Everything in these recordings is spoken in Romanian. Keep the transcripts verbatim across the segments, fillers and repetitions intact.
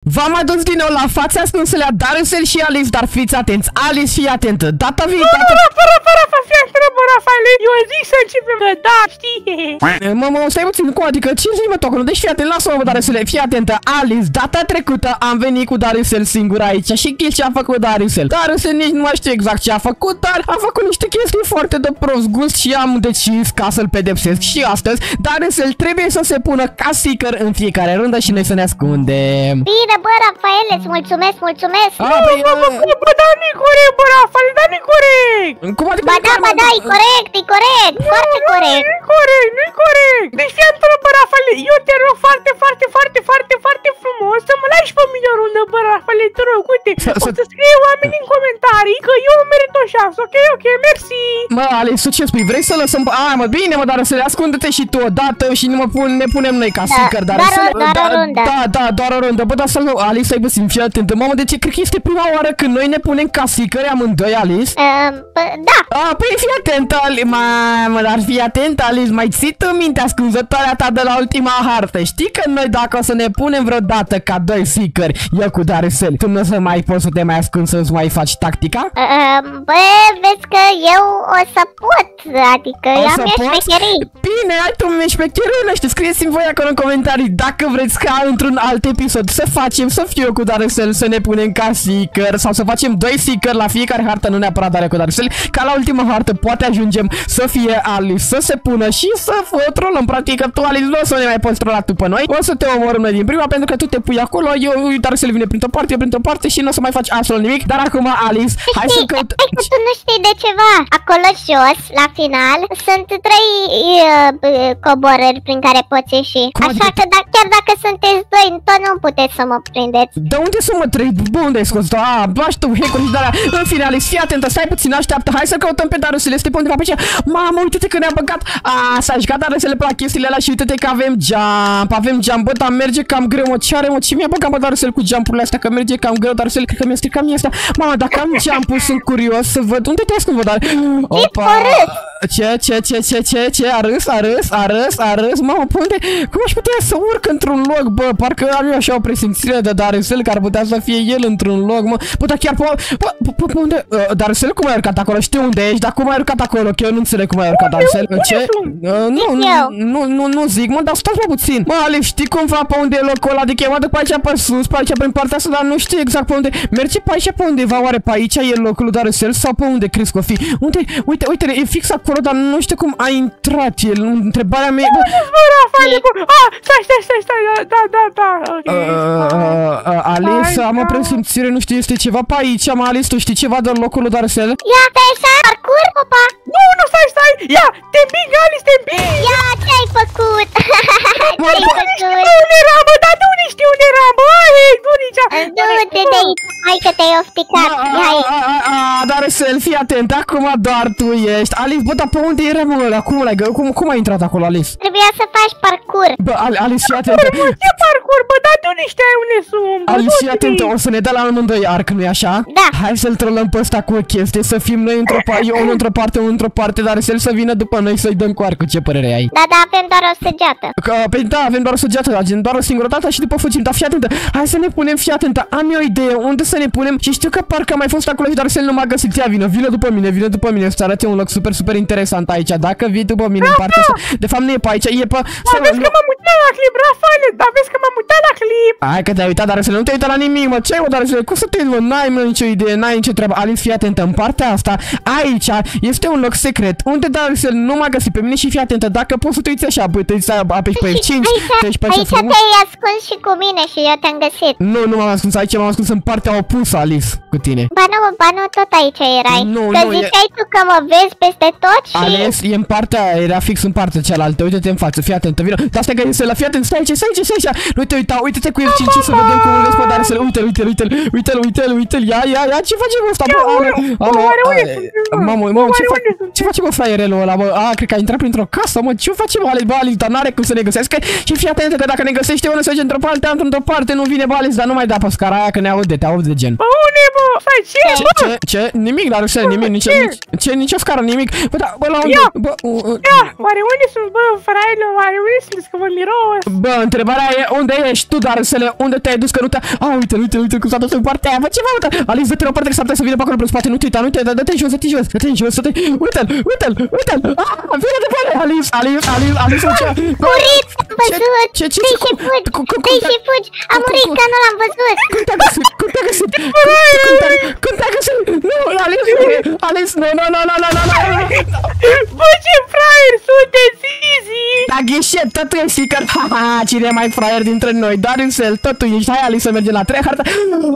V-am adus din nou la fața ascunsele a Darusel și Alice, dar fiți atenți. Alice, fii atentă. Data viitoare... Fără, fără, fără, fii atentă, bă, Rafaele. Eu zic să începem, da, știi? Mă, mă, stai puțin, cum adică? Ce zici, mă, tocul? Deci fii atent, lasă-mă, bă, Darusele, fii atentă. Alice, data trecută am venit cu Darusel singur aici și știi ce a făcut Darusel. Darusel nici nu mai știu exact ce a făcut, dar a făcut niște chestii foarte de prost gust și am decis ca să-l pedepsesc. Și astăzi, Darusel trebuie să se pună ca seeker în fiecare rundă și noi să ne ascundem. Bine, bă, Rafaele, îți mulțumesc, mulțumesc. A, bă, bă, bă, bă, bă, da, nu-i corect, bă, Rafaele, da, nu-i corect. Cum adică? Ba da, ba da, e corect, e corect, foarte corect. Nu-i corect, nu-i corect. Deci fii atentă, bă, Rafaele, eu te rog foarte, foarte, foarte, foarte, foarte frumos să mă lași pe mine o rundă, bă, Rafaele, te rog, uite, o să scrie oamenii în comentarii că eu merit o șansă, ok, ok, mersi. Mă, Alice, ce spui? Vrei să lăsăm... A, mă, bine, mă, Darusel, ascunde-te și tu odată și nu mă pun, ne punem noi ca seeker, dar... Doar o, doar o rundă. Da, da, doar o rundă. Bă, dar să nu, Alice, stai puțin, fii atentă. Mamă, de ce? Cred că este prima oară când noi ne punem ca seeker amândoi, Alice. Um, da. A, păi fii atentă, Alice. Mamă, dar fii atentă, Alice. Mai ții tu minte ascunzătoarea ta de la ultima hartă. Știi că noi dacă o să ne punem vreodată ca doi seekeri, eu cu Darusel, tu nu o să mai poți să te mai ascunzi să-ți mai faci tactica? Um, bă, vezi că eu o să pot, adică O eu am să eu poți? șmecherii. Bine, ai tu șmecherii, știu, scrieți-mi voi acolo în comentarii dacă vreți ca într-un alt episod să facem, să fiu eu cu Darusel, să ne punem ca seeker sau să facem doi seeker la fiecare hartă, nu neapărat Dare cu Darusel, ca la ultima hartă poate ajungem să fie Alice, să se pună și să o trolăm. Practic, tu, Alice, nu o să ne mai poți trola tu pe noi, o să te omorâm noi din prima pentru că tu te pui acolo, eu, Darusel vine printr-o parte, eu printr-o parte și nu o să mai faci absolut nimic, dar acum, Alice, hai să căut... Hai că tu nu știi de ceva. Acolo jos, la final, sunt trei uh, coborâri prin care poți ieși. Cum Așa adică? că da, chiar dacă sunteți doi, tot nu puteți să mă prindeți. De unde să mă trec? Bă, unde ai scos? Ah, bași tu, hack-uri și de-alea. În fine, Alice, fii atentă, stai puțin, așteaptă. Hai să căutăm pe Darusel, este pe undeva pe aceea. Mamă, uite-te că ne-a băgat. A, s-a jucat Darusel pe la chestiile alea și uite-te că avem jump. Avem jump, bă, dar merge cam greu, mă. Ce are, mă? Ce mi-a băgat, mă, Darusel cu jump-urile astea? Că merge cam greu, Darusel, cred că mi-a stricat mie asta. Mamă, dacă am jump-ul, sunt curios să văd. Unde te-ai ascuns, bă, dar... Opa! Ce, ce, ce, ce, ce, ce? A râs, a râs, a râs, a râs. Mamă, pe unde? Cum aș putea să urc într-un loc, bă? Parcă am eu așa o presimțire de Darusel că ar putea să fie el într-un loc, mă. Bă, dar chiar pe... Pe unde? Darusel, cum ai urcat acolo? Știu unde ești, dar cum ai urcat acolo? Că eu nu înțeleg cum ai urcat, Darusel. Ce? Nu, nu, nu, nu zic, mă, dar stați mă puțin. Mă, Alice, știi cumva pe unde e locul ăla? Adică eu mă duc pe aici pe sus, pe aici prin partea asta, dar nu știu exact pe unde. Merge pe aici pe undeva, oare pe aici e locul lui Darusel sau pe unde crezi că o fi? Unde? Uite, uite, e fix acolo, dar nu știu cum a intrat el. Întrebarea mea... Bă, Rafaele, bă, ah, stai, stai, stai, stai, da, da, da, ok. Alice, am o presimțire, nu știu, este ceva pe aici, mă, Alice, tu știi ceva de locul lui Darusel? Ia, te așa, parcur, opa. Nu, nu, stai, stai, ia, te împing, Alice, te împing. Ia, ce-ai făcut? Ce-ai făcut? Unde era, bă, dar de unde știi unde era, bă? Hai, du nici. Du-te de aici, hai că te-ai ofticat. Hai. Darusel, fii atent, acum doar tu ești. Alice, bă, dar pe unde era, mă, ăla? Cum l-ai găsit? Cum, cum ai intrat acolo, Alice? Trebuia să faci parcur. Bă, Alice, fii atentă. Ce parcur, bă, dar de unde știi unde sunt? Alice, fii atentă, o să ne dea la amândoi arc, nu-i așa? Da. Hai să-l trolăm pe ăsta cu o chestie, să fim noi într-o parte, eu unul într-o parte, unul într-o parte, Darusel să vină după noi să-i dăm cu arcul. Ce părere ai? Da, da, avem doar o săgeată. Că, păi da, avem doar o săgeată, agent, doar o singură dată și după fugim, dar fii atentă. Hai să ne punem, fii atentă, am eu o idee, unde să ne punem și știu că parcă am mai fost acolo și Darusel nu m-a găsit. Ia, vină, vină după mine, vină după mine, să arăt eu un loc super, super interesant aici. Dacă vii după mine în partea asta, de fapt nu e pe aici, e pe... Mă, vezi că m-am uitat la clip, Rafaele, dar vezi că m-am uitat la clip. Hai că te-ai uitat, Darusel, nu te-ai uitat la nimic, mă, ce-ai, mă, Darusel, cum să te uiți, mă, n-ai, mă, nicio idee, n-ai nicio treabă. Alice, fii atentă, în partea asta, aici este un loc secret, unde Darusel nu m-a găsit pe mine și fii atentă, dacă poți să te uiți așa, băi, te uiți, apeși pe F cinci, te uiți pe așa frumos. Aici te-ai ascuns și cu mine și eu te-am găsit. Nu, nu m-am ascuns aici, m-am ascuns în partea opusă, Alice, cu tine. Ba nu, ba nu, tot aici erai. Nu, Că nu, ziceai tu că mă vezi peste tot și... Alice, e în partea, era fix în partea cealaltă, uite-te în față, fii atentă, vină. Dar stai că e la fii atent, stai aici, stai aici, stai aici. Nu te uita, uite-te cu F cinci să vedem cum îl vezi pe Darusel. Uite-l, uite-l, uite-l, uite-l, uite-l, uite-l, ia, ia, ia, ce facem ăsta, bă? Alo, mamă, mamă, ce faci? Ce facem, bă, fraierelul ăla, bă? A, cred că a intrat printr-o casă, mă, ce facem, Alice, bă, Alice, dar n-are cum să ne găsească. Și fii atentă că dacă ne găsește unul să merge într-o parte, într-o parte, nu vine, bă, Alice, dar nu mai da pe scara aia că ne aude, te aude de gen. Bă, unde, bă? stai, ce? Ce, ce, ce? Nimic, dar să nimic, nici, nici, ce, nici o scară, nimic. Bă, da, bă, la unde? Bă, uh, ia, oare unde sunt, bă, fraile, oare unde sunt, că vă miros? Bă, întrebarea e, unde ești tu, dar să le, unde te-ai dus, că nu te-a... A, uite, uite, uite, cum s-a dus în partea aia, bă, ce mă, uite, Alice, dă-te la o parte că s-ar putea să vină pe acolo, pe spate, nu te uita, nu te uita, dă-te jos, dă-te jos, dă-te jos, dă-te, uite-l, uite-l, uite-l, ah, vine de pare, Alice, Alice, Alice, Alice, ce? Murit, am văzut, Ce, ce, dă-i și fugi, dă-i și fugi, a murit, că nu l-am văzut. Cum te-a găsit? Cum te-a găsit? Cum te-a găsit? Nu, Alice, Alice, nu, nu, nu, nu, nu, nu, nu. Bă, ce fraier sunteți, Easy! Da, ghișet, tătu e sicker. Haha, cine e mai fraier dintre noi? Daricel, tătu ești. Hai, Alice, să mergem la trei harta.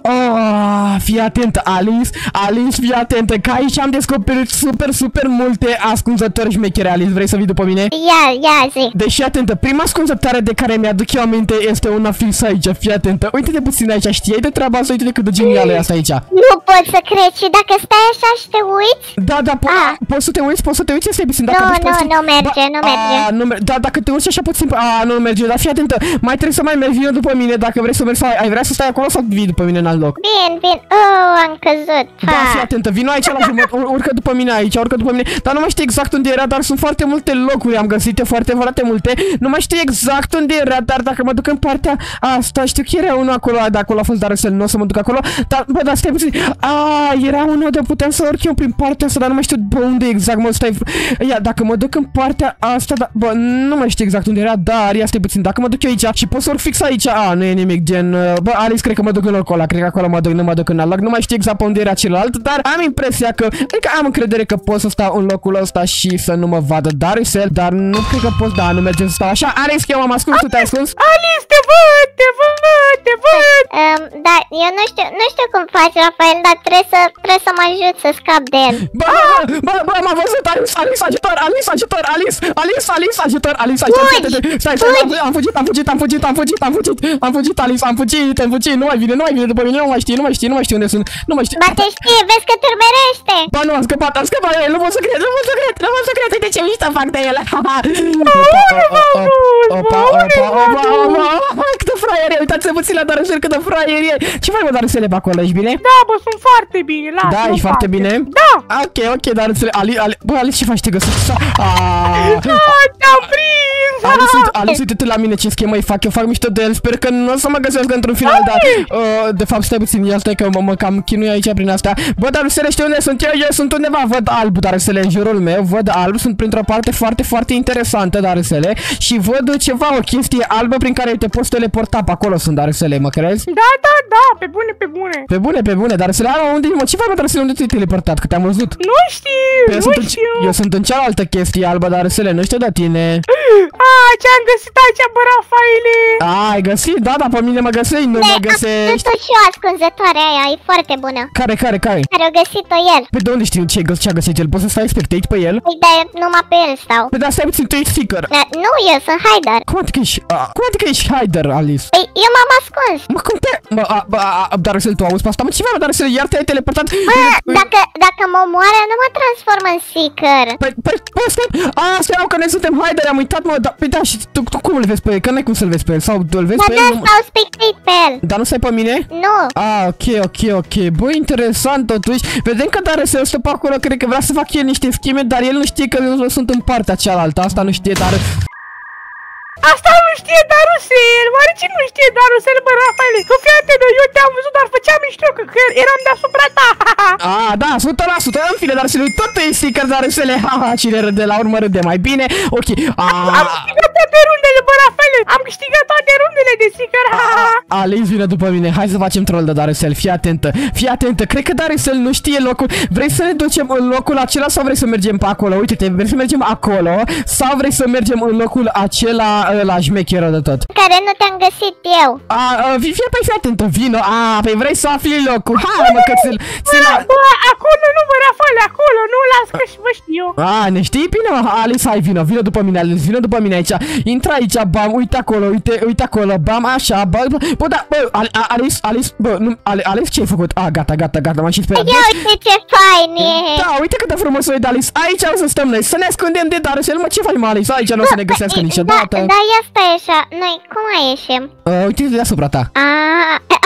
Oh, fii atentă, Alice, Alice, fii atentă, că aici am descoperit super, super multe ascunzători șmechere, Alice. Vrei să vii după mine? Ia, ia, zi. Deci, fii atentă, prima ascunzătoare de care mi-aduc eu aminte este una fix aici, fii atentă. Uite-te puțin aici, știai de treaba asta? Uite-te cât de genială e asta aici. Nu pot să cred și dacă stai așa și te uiți? Da, da, po Ah. poți să te uiți, poți să te uiți, este puțin. Dacă Nu, duci nu, puțin- nu merge, Ba- nu merge. A, nu mer da, dacă te urci așa puțin, a, nu merge, dar fii atentă, mai trebuie să mai mergi, vină după mine, dacă vrei să mergi sau ai vrea să stai acolo sau vii după mine în alt loc? Bine, bine. Oh, am căzut. Da, Ha. fii atentă, vino aici la jumătate, ur urcă după mine aici, urcă după mine, dar nu mai știu exact unde era, dar sunt foarte multe locuri, am găsit eu foarte, foarte multe, nu mai știu exact unde era, dar dacă mă duc în partea asta, știu că era unul acolo, de acolo a fost Darcel, nu o să mă duc acolo, dar, bă, dar stai puțin, a, era unul de puteam să urc eu prin partea asta, dar nu mai știu bă, unde exact, mă, stai, ia, dacă mă duc în partea asta, da, bă, nu mai știu exact unde era, dar ia stai puțin, dacă mă duc eu aici și pot să urc fix aici, a, nu e nimic, gen, bă, Alice, cred că mă duc în locul ăla, cred că acolo mă duc, nu mă duc în alt loc, nu mai știu exact pe unde era celălalt, dar am impresia că, adică am încredere că pot să stau în locul ăsta și să nu mă vadă Darcel, dar nu cred că pot, da, nu merge să stau așa, Alice, că eu m-am ascuns, tu te-ai ascuns? Alice, te văd, te văd, te văd! Um, da, eu nu știu, nu știu cum faci, Rafael, dar trebuie să, trebuie să mă ajut să scap de el. Bă, bă, bă, bă, m-a văzut, Alice, Alice, ajutor, Alice, ajutor, Alice, Alice, Alice, ajutor, Alice, ajutor, Fugi, stai, stai, stai, am fugit, am fugit, am fugit, am fugit, am fugit, am fugit, Alice, am fugit, am fugit, nu mai vine, nu mai vine după mine, nu mai știe, nu mai știe, nu mai știu unde sunt, nu mai știu. Ba te știe, vezi că turmerește. Ba, nu, am scăpat, am scăpat, nu pot să cred, nu pot să cred, nu pot să cred, uite ce mișto fac de ele. Opa, opa, opa, opa, opa, câtă fraier e, uitați-vă puțin la Darcel, câtă fraier e. Ce faci, mă, Darcel, pe acolo, ești bine? Da, bă, sunt foarte bine, lasă. Da, ești foarte bine? Da. Ok, ok, Darcel, Ali, Ali, bă, Alice, ce faci, te găsești? Ah, te-am prins! Alice, uite, Alice, uite-te la mine ce schemă îi fac, eu fac mișto de el, sper că nu o să mă găsească într-un final, dar, uh, de fapt, stai puțin, ia stai că mă, mă cam chinui aici prin asta. Bă, Darcel, știi unde sunt eu? Eu sunt undeva, văd alb, Darcel, în jurul meu, văd alb, sunt printr-o parte foarte, foarte interesantă, Darcel, și văd ceva, o chestie albă prin care te poți teleporta pe acolo, sunt, Darcel, mă crezi? Da, da, da, pe bune, pe bune. Pe bune, pe bune, Darcel, ala, unde mă, ce faci, mă, Darcel, unde te-ai teleportat, că te-am văzut? Nu știu, Eu nu sunt, în, știu. eu sunt în cealaltă chestie albă, Darcel, nu știu de tine. Ah, ce-am găsit aici, bă, Rafaele. A, ai găsit? Da, dar pe mine mă găsești, nu mă Am găsești. văzut și eu ascunzătoarea aia, e foarte bună. Care, care, care? Care a găsit-o el. Pe de unde știu ce ce a găsit el? Poți să stai spectate pe el? Păi, dar numai pe el stau. Pe da, stai puțin, tu ești seeker. Da, nu, eu sunt Haider. Cum adică ești, a, cum adică ești Haider, Alice? Păi, eu m-am ascuns. Mă, cum te... Mă, a, a, a, Darcel, tu auzi pe asta? Mă, ce faci, Darcel? Iar te-ai teleportat? Bă, dacă, dacă mă omoară, nu mă transform în seeker. Păi, păi, păi, stai... A, stai, că noi suntem Haider, am uitat, mă, da, păi da, și tu, tu cum îl vezi pe el? Că n-ai cum să-l vezi pe el, sau tu îl vezi Dar pe da, el? Nu... stau spectate pe el. Dar nu stai pe mine? Nu. Ah, ok, ok, ok. Bă, interesant totuși. Vedem că Darcel stă pe acolo, cred că vrea să fac el niște scheme, dar el nu știe că eu sunt în partea cealaltă. Asta nu știe, dar... Asta nu știe Darusel, oare ce nu știe Darusel, bă, Rafaele? Că fii atent, eu te-am văzut, dar făceam mișto, că, că eram deasupra ta. Ah, da, o sută la sută, în fine, Darcel, tot e sticker, Darcel, haha, cine râde la urmă râde mai bine. Ok, Am ah, câștigat toate rundele, bă, Rafaele, am câștigat toate rundele de sticker. Alice vine după mine, hai să facem troll de Darcel, fii atentă, fii atentă, cred că Darcel nu știe locul. Vrei să ne ducem în locul acela sau vrei să mergem pe acolo? Uite-te, vrei să mergem acolo sau vrei să mergem în locul acela la șmecheră de tot? Care nu te-am găsit eu. A, a fii, fii, păi fii atentă, vino, a, păi vrei să afli locul, hai mă, că ți-l... Bă, bă, acolo nu, bă, Rafaele, acolo, nu, las că și vă știu. A, ne știi? Bine, mă, Alice, hai, vină, vină după mine, Alice, vină după mine aici. Intră aici, bam, uite acolo, uite, uite acolo, bam, așa, bă, bă, bă, da, bă, Alice, Alice, bă, nu, Alice, ce ai făcut? A, gata, gata, gata, m-am și speriat. Ia uite ce fain e. Da, uite cât de frumos e de Alice, aici o să stăm noi, să ne ascundem de Darcel, mă, ce faci, mă, Alice, aici nu o să ne găsească niciodată. Da, da, ia stai așa, noi cum mai ieșim? Uh, uite deasupra ta. Ah, ah,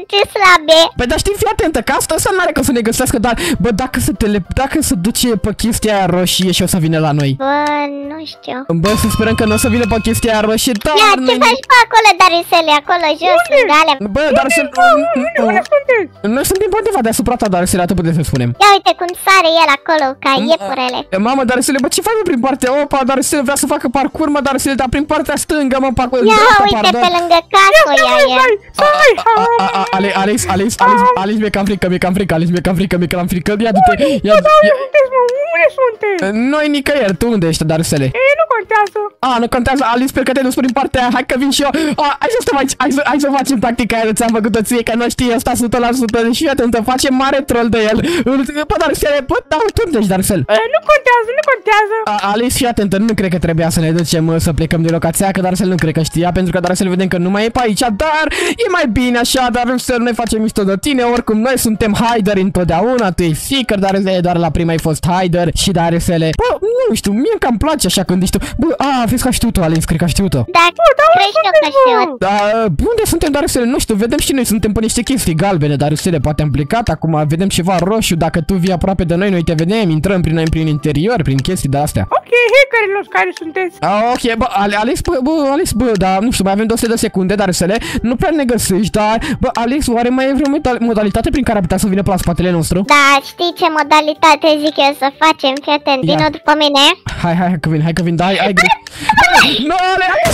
ce slabe. Păi dar știi, fii atentă, că asta, asta n-are că să ne găsească, dar, bă, dacă se tele, dacă se duce pe chestia aia roșie și o să vină la noi. Bă, nu știu. Bă, să sperăm că nu o să vină pe chestia aia roșie, dar... Ia, ce faci pe acolo, Darusele, acolo, jos, lângă alea? Bă, dar să... Unde sunteți? Noi suntem pe undeva deasupra ta, dar să atât putem să spunem. Ia uite cum sare el acolo, ca iepurele. Mamă, dar să le, bă, ce faci mă prin partea? Opa, dar să vrea să facă parcur, mă, dar să le da prin partea stângă, mă, parcur. Ia uite pe lângă casă, ia el. Stai, Alex, Alex, Alex, Alex, Alex, mi-e cam frică, mi-e cam frică, Alex, mi-e cam frică, mi-e cam frică. Ia du-te, ia... unde sunteți, mă? Unde sunteți? Noi nicăieri, tu unde ești, Darusele? Ei, nu contează. A, nu contează, Alex, sper că te-ai dus prin partea aia, hai că vin și eu. A, hai să stăm aici, hai să, hai să facem tactica aia, ți-am făcut-o ție, că nu știi asta o sută la sută, deși atentă, facem mare troll de el. Bă, Darusele, bă, da, tu unde ești, Darusel? Nu contează, nu contează. Alex, fii atentă, nu cred că trebuia să ne ducem să plecăm de locația aia, că Darusel nu cred că știa, pentru că Darusel vedem că nu mai e pe aici, dar e mai bine așa, Darusel, noi facem mișto de tine, oricum noi suntem haideri întotdeauna, tu ești ficker, Darusel, doar la prima ai fost haider și Darusele. Bă, nu știu, mie cam place așa când ești tu. Bă, a, vezi că a știut-o, Alex, cred că a știut-o. Da, crezi eu că știu. Da, unde suntem, Darusele? Nu știu, vedem și noi, suntem pe niște chestii galbene, Darusele, poate am plecat, acum vedem ceva roșu, dacă tu vii aproape de noi, noi te vedem, intrăm prin noi prin interior, prin chestii de astea. Ok, hackerilor care sunteți. Ah, ok, bă, Alex, bă, bă, Alex, bă, da, nu știu, mai avem două sute de secunde, Darusele, nu prea ne găsești, dar, bă, Alex, oare mai e vreo modalitate prin care ar putea să vină pe la spatele nostru? Da, știi ce modalitate zic eu să facem, fii atent, vino după mine. Hai, hai, hai că vin, hai că vin, da, hai, hai, grijă. Nu, Alex!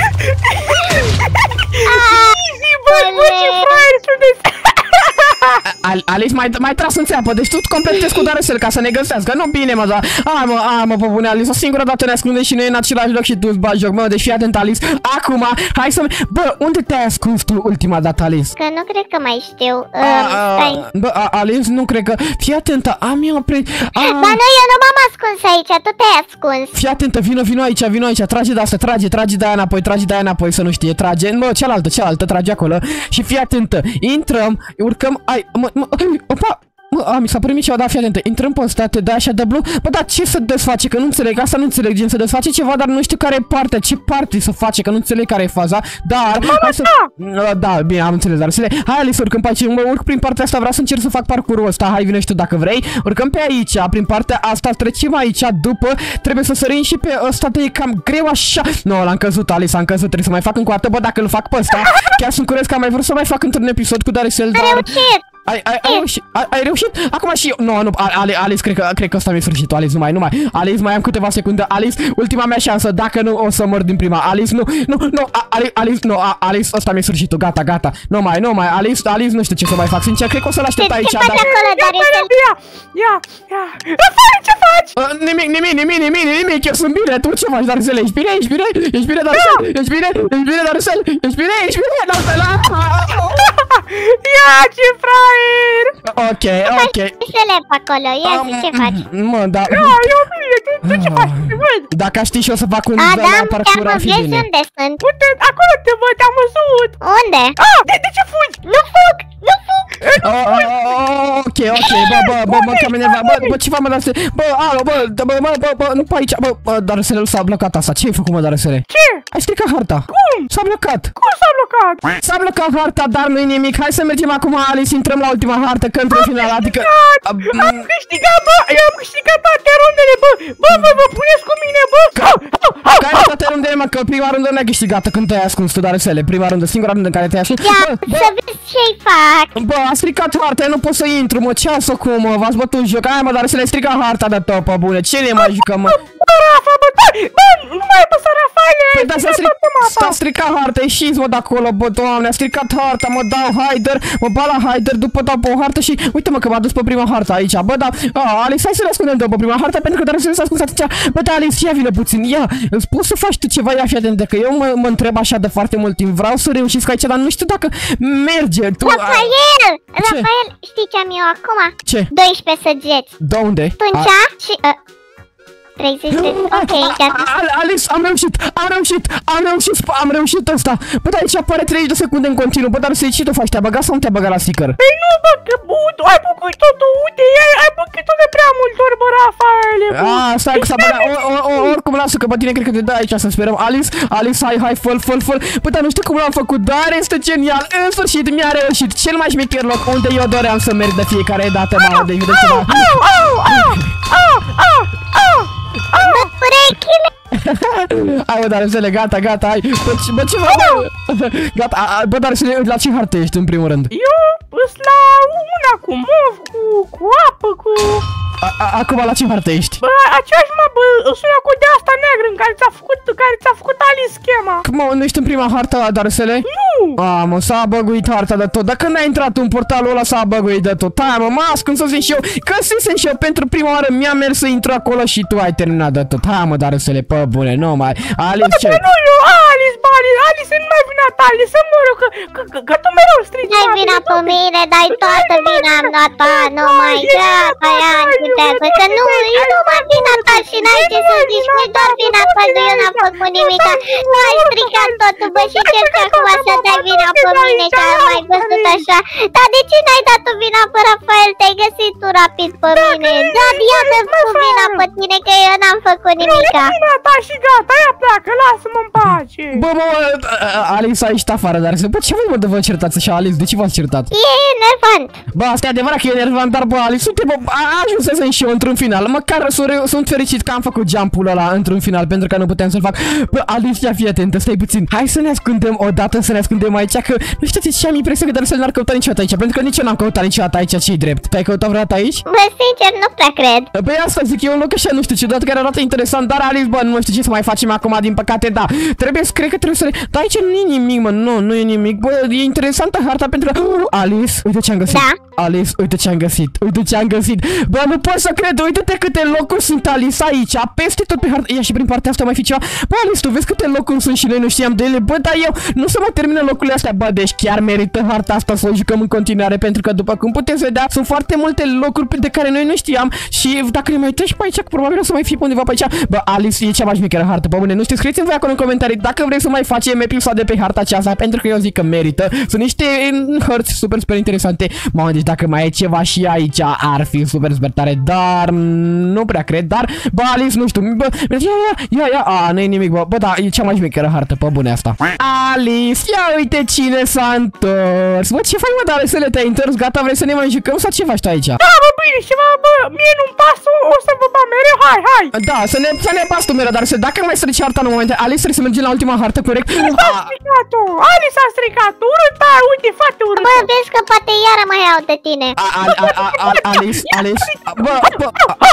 Easy, bă, bă, ce fraieri sunteți. Alex, mai, mai tras în țeapă, deci tu completezi cu Darusel ca să ne găsească, nu bine mă, dar... A, mă, a, mă, pe bune, Alex, o singură dată ne ascundem și noi în același loc și tu îți bagi joc, mă, deci fii atent, Alex. Acum, hai să... Bă, unde te-ai ascuns tu ultima dată, Alex? Că nu cred că mai știu, A, uh, stai. Bă, a, Alex, nu cred că... Fii atentă, am eu pre... A... Dar nu, eu nu m-am ascuns aici, tu te-ai ascuns. Fii atentă, vino, vino aici, vino aici, trage de asta, trage, trage de aia înapoi, trage de aia înapoi, să nu știe, trage, mă, cealaltă, cealaltă, trage acolo. Și fii atentă, intrăm, urcăm, ai, mă, mă, opa, mă, a, mi s-a părut ceva, da, fii atentă, intrăm pe ăsta, te dai așa de blu, bă, dar ce să desface, că nu înțeleg, asta nu înțeleg, gen, să desface ceva, dar nu știu care e partea, ce parte să face, că nu înțeleg care e faza, dar, hai să, da, bine, am înțeles, dar să le, hai, Alice, urcăm pe aici, mă, urc prin partea asta, vreau să încerc să fac parcurul ăsta, hai, vine și tu dacă vrei, urcăm pe aici, prin partea asta, trecem aici, după, trebuie să sărim și pe ăsta, de e cam greu așa, nu, l-am căzut, Alice, am căzut, trebuie să mai fac încă o dată, bă, dacă îl fac pe ăsta, chiar sunt curios că am mai vrut să mai fac într-un episod cu Darusel, dar... Ai, ai, ai, reușit, ai, ai reușit? Acum și eu. Nu, nu, Ale, Alice, cred că, cred că ăsta mi-e sfârșitul. Alice, nu mai, nu mai. Alice, mai am câteva secunde. Alice, ultima mea șansă. Dacă nu, o să mor din prima. Alice, nu, nu, nu, Alice, Alice, nu, Alice, ăsta mi-e sfârșitul. Gata, gata. Nu mai, nu mai. Alice, Alice, nu știu ce să mai fac. Sincer, cred că o să-l aștept aici. Ce faci acolo, Darusel? Ia, ia, ia. Afară, ce faci? Nimic, nimic, nimic, nimic, nimic. Eu sunt bine. Tu ce faci, Darusel? Ești bine? Ești bine? Ești bine, Darusel? Ești bine? Ești bine, Darusel? Ești bine? Ești bine, Darusel? Ia, ce fraier! Ok, ok. Ce le pe acolo? Ia zi, ce faci? Mă, da. Da, eu bine, tu, tu ce faci? Te văd. Dacă știi și o să fac un A, da, parcur, ar fi vezi bine. unde sunt? Uite, acolo te văd, te-am văzut. Unde? Ah, de, de ce fugi? Nu fug, nu fug. Ok, ok, bă, bă, bă, mă, cam enervat, bă, bă, ce fac, mă, Darusele? Bă, alo, bă, bă, bă, bă, bă, nu pe aici, bă, bă, Darusele, s-a blocat asta, ce ai făcut, mă, Darusele? Ce? Ai stricat harta. Cum? S-a blocat. Cum s-a blocat? S-a blocat harta, dar nu-i nimic, hai să mergem acum, Alice, intrăm la ultima hartă, că într-un final, adică... Am câștigat, bă, eu am câștigat toate rundele, bă, bă, bă, vă puneți cu mine, bă. Care toate rundele, mă, că prima rundă n-ai câștigat când te-ai ascuns tu, Darusele, prima rundă, singura rundă în care te-ai ascuns. Ia, să vezi ce-i fac. Bă, a stricat harta, eu nu pot să intru, mă, ce să cum, mă, v-ați bătut joc, hai, mă, Darusele, ai stricat harta de tot, pe bune, ce ne mai jucăm, mă? Bă, Rafa, bă, bă, bă, nu mai e păsă, Rafaele. Păi da, s-a stricat harta, ieșiți, mă, de acolo, bă, doamne, a stricat harta, mă dau Haider, mă bat la Haider, după dau pe o hartă și, uite-mă că m-a dus pe prima hartă aici, bă, da, a, Alex, hai să ne ascundem de pe prima hartă, pentru că Darusele s-a ascuns atunci, bă, da, Alex, ia vină puțin, ia, îți poți să faci tu ceva, ia, fii atent, că eu mă, mă întreb așa de foarte mult timp, vreau să reușesc aici, dar nu știu dacă merge, tu... Rafael, Rafael, știi ce am eu acum? Ce? doisprezece săgeți. De unde? Atunci și... Uh, treizeci de... Ok, gata. Alice, am reușit, am reușit, am reușit, am reușit ăsta. Bă, dar aici apare treizeci de secunde în continuu. Bă, dar să ce tu faci? Te-a băgat sau nu te-a băgat la sticker? Păi nu, bă, că bă, ai făcut totul, uite, ai făcut tot de prea multe ori, bă, Rafaele. Ah, stai că s-a băgat, oricum lasă că pe tine cred că te dă aici să sperăm. Alice, Alice, hai, hai, fă-l, fă-l, fă-l. Bă, dar nu știu cum l-am făcut, dar este genial. În sfârșit mi-a reușit cel mai șmecher loc unde eu doream să merg de fiecare dată, mamă, deci vedeți ceva. Urechile! Hai, bă, Darusele, gata, gata, hai. Bă, ce, bă, ce bă, gata, a, bă, Darusele, la ce hartă ești în primul rând? Eu sunt la una cu mov, cu, cu apă, cu... A, a, acum la ce hartă ești? Bă, aceeași, mă, bă, sunt cu de asta neagră în care ți-a făcut, care ți-a făcut Alice schema. Cum, mă, nu ești în prima hartă, Darusele? Nu! A, mă, s-a băguit harta de tot. Dacă n-ai intrat în portalul ăla, s-a băguit de tot. Hai, mă, mă ascunsesem și eu, găsisem și eu pentru prima oară, mi-a mers să intru acolo și tu ai terminat de tot. Hai, mă, Darusele, pă, bune, nu mai... Alice, ce? Nu, eu, Alice, bă, Alice, Alice, nu mai vina ta, Alice, să mor eu, că, că, că, că tu mereu strici. Dai vina pe mine, dai toată vina am luat ta, nu mai gata, ia încetează, că nu, e numai vina ta și n-ai ce să zici, nu doar vina pe lui, eu n-am făcut nimica, nu ai stricat totul, bă, și încerci acum să dai vina pe mine, că am mai văzut așa, dar de ce n-ai dat-o vina pe Rafael, te-ai găsit tu rapid pe mine, dar ia dă cu vina pe tine, că eu n-am făcut nimica. E vina ta și gata, ia pleacă, lasă-mă în pace. Bă, bă, Alice a ieșit afară, dar bă, ce voi mă de vă certați așa, Alice? De ce v-ați certat? E enervant. Bă, asta e adevărat că e enervant, dar bă, Alice, uite, bă, ajunsesem și eu într-un final. Măcar sunt fericit că am făcut jump-ul ăla într-un final, pentru că nu puteam să-l fac. Bă, Alice, ia fii atentă, stai puțin. Hai să ne ascundem odată, să ne ascundem aici, că nu știu ce am impresia că dar să n-ar căuta niciodată aici, pentru că nici eu n-am căutat niciodată aici, ce-i drept. Tu ai căutat vreodată aici? Bă, sincer, nu prea cred. Băi, asta zic, e un loc așa, nu știu, ciudat, care arată interesant, dar Alice, bă, nu știu ce să mai facem acum, din păcate, da. Trebuie să, cred că trebuie să... Dar aici nu e nimic, mă, nu, nu e nimic. Bă, e interesantă harta pentru că... Alice, uite ce am găsit. Da. Alice, uite ce am găsit, uite ce am găsit. Bă, nu pot să cred, uite-te câte locuri sunt, Alice, aici, peste tot pe harta. Ia și prin partea asta mai fi ceva. Bă, Alice, tu vezi câte locuri sunt și noi nu știam de ele. Bă, dar eu nu să mă termină locurile astea. Bă, deci chiar merită harta asta să o jucăm în continuare, pentru că după cum puteți vedea, sunt foarte multe locuri de care noi nu știam. Și dacă ne mai uităm și pe aici, probabil o să mai fie pe undeva pe aici. Bă, Alice, e cea mai șmecheră hartă, pe bune. Nu știu, scrieți-mi voi acolo în comentarii dacă vrei să mai facem episoade pe harta aceasta, pentru că eu zic că merită. Sunt niște hărți super, super interesante. Mamă, deci dacă mai e ceva și aici, ar fi super, super tare, dar nu prea cred, dar, bă, Alice, nu știu, bă, ia, ia, ia, ia, a, nu e nimic, bă, bă, da, e cea mai șmecheră hartă, pe bune asta. Alice, ia uite cine s-a întors. Bă, ce faci, mă, dar să le te-ai întors, gata, vrei să ne mai jucăm sau ce faci tu aici? Da, bă, bine, ceva, bă, mie nu-mi pasă, o să vă bat mereu, hai, hai. Da, să ne, să ne pasă tu mereu, dar să, dacă mai strici harta în momente, Alice, trebuie să mergem la ultima hartă, corect? A stricat-o, Alice a stricat-o, urâta, uite, foarte urâtă. Bă, vezi că poate iară mai iau de tine. A, a, a, a, a, Alice, Alice, bă, bă,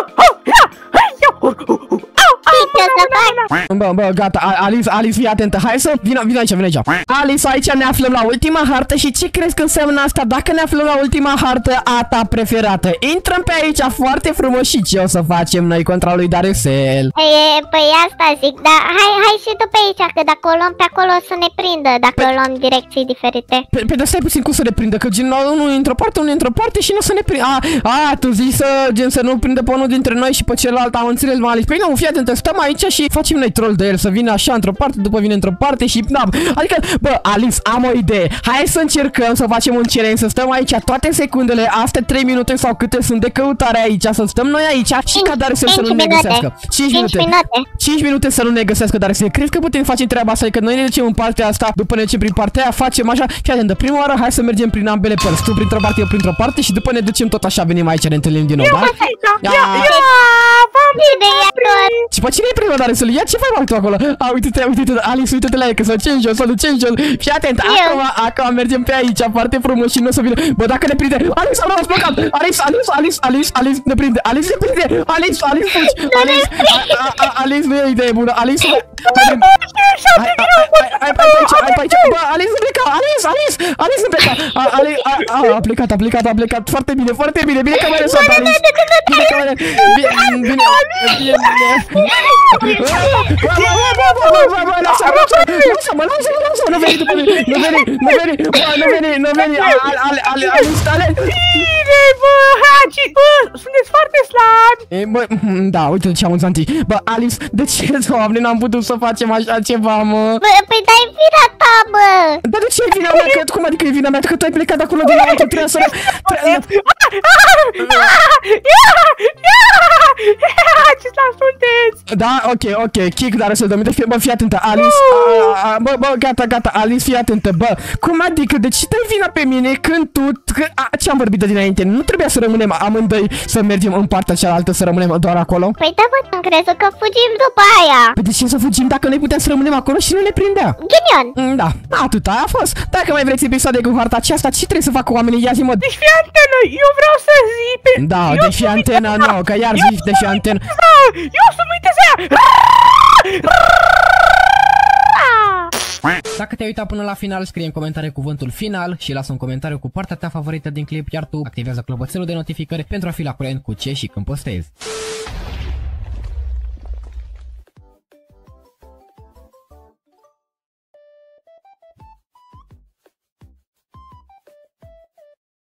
Bă, bă, gata, Alice, Alice, fii atentă, hai să, vină, vină aici, vină aici. Alice, aici ne aflăm la ultima hartă și ce crezi că înseamnă asta? Dacă ne aflăm la ultima hartă, a ta preferată. Intrăm pe aici foarte frumos și ce o să facem noi contra lui Darusel? E, păi asta zic, dar hai, hai și tu pe aici, că dacă o luăm pe acolo o să ne prindă, dacă o luăm direcții diferite. Pe, pe de stai puțin cum să ne prindă, că gen unul e într-o parte, unul e într-o parte și nu să ne prindă. A, a, tu zici să, gen, să nu prindă pe unul dintre noi și pe celălalt, am înțeles, mă, Alice. Păi nu, fii atentă, stăm aici și facem noi troll de el, să vină așa într-o parte, după vine într-o parte și, na, adică, bă, Alice, am o idee. Hai să încercăm să facem un challenge, să stăm aici toate secundele, astea trei minute sau câte sunt de căutare aici, să stăm noi aici și ca Darusel să nu ne găsească. cinci minute. cinci minute să nu ne găsească Darusel. Cred că putem face treaba asta, adică noi ne ducem în partea asta, după ne ducem prin partea aia, facem așa. Fii atent, de prima oară hai să mergem prin ambele părți. Tu printr-o parte, eu printr-o parte și după ne ducem tot așa, venim aici, ne întâlnim din nou, da? Ia, ia, și pe cine e prima, Darusel? Ia ce faci tu acolo? A, uite-te, uite-te, Alice, uite-te la ea, că să ducem jos, să ducem jos. Fii atent, acum, acum mergem pe aici, foarte frumos și nu o să vină. Bă, dacă ne prinde, Alice, am rămas blocat. Alice, Alice, Alice, Alice, Alice, ne prinde. Alice ne prinde. Alice, Alice, fugi. Alice, Alice, nu e o idee bună. Alice, așa de greu, mă! Hai pe aici, hai pe aici! Bă, Alice nu pleca! Alice, Alice! Alice nu pleca! A plecat, a plecat, a plecat! Foarte bine, foarte bine! Bine că m-ai lăsat, Alice! Bine că m-ai lăsat! Bine, bine, bine! Lasă-mă, lasă-mă, lasă-mă! Nu veni după mine! Nu veni, nu veni! Nu veni, nu veni! Alice, Alice! Bine, bă, Haci! Bă, sunteți foarte slabi! Bă, da, uite ce amuzanti! Bă, Alice, de ce, Doamne, n-am putut să facem așa ceva, mă? Bă, păi dai vina ta, bă! Dar de ce e vina mea? Că, cum adică e vina mea? Că tu ai plecat de acolo de la altă, trebuia să... Ce slabi sunteți! Da, ok, ok, kick, dar să-l domine. Bă, fii atentă, Alice. Bă, bă, gata, gata, Alice, fii atentă, bă. Cum adică? De ce dai vina pe mine când tu... Ce-am vorbit de dinainte? Nu trebuia să rămânem amândoi, să mergem în partea cealaltă, să rămânem doar acolo? Păi da, bă, am crezut că fugim după aia. Păi de ce să fugim dacă noi putem să rămânem acolo și nu ne prindea? Ghinion. Da, atât a fost. Dacă mai vreți episoade cu harta aceasta, ce trebuie să facă oamenii? Ia zi-mă. Deci fii antenă, eu vreau să zic pe... Da, deci fii antena, nu, că iar zici de fii antena. Eu sunt uită. Dacă te-ai uitat până la final, scrie în comentarii cuvântul final și lasă un comentariu cu partea ta favorită din clip, iar tu activează clopoțelul de notificări pentru a fi la curent cu ce și când postezi.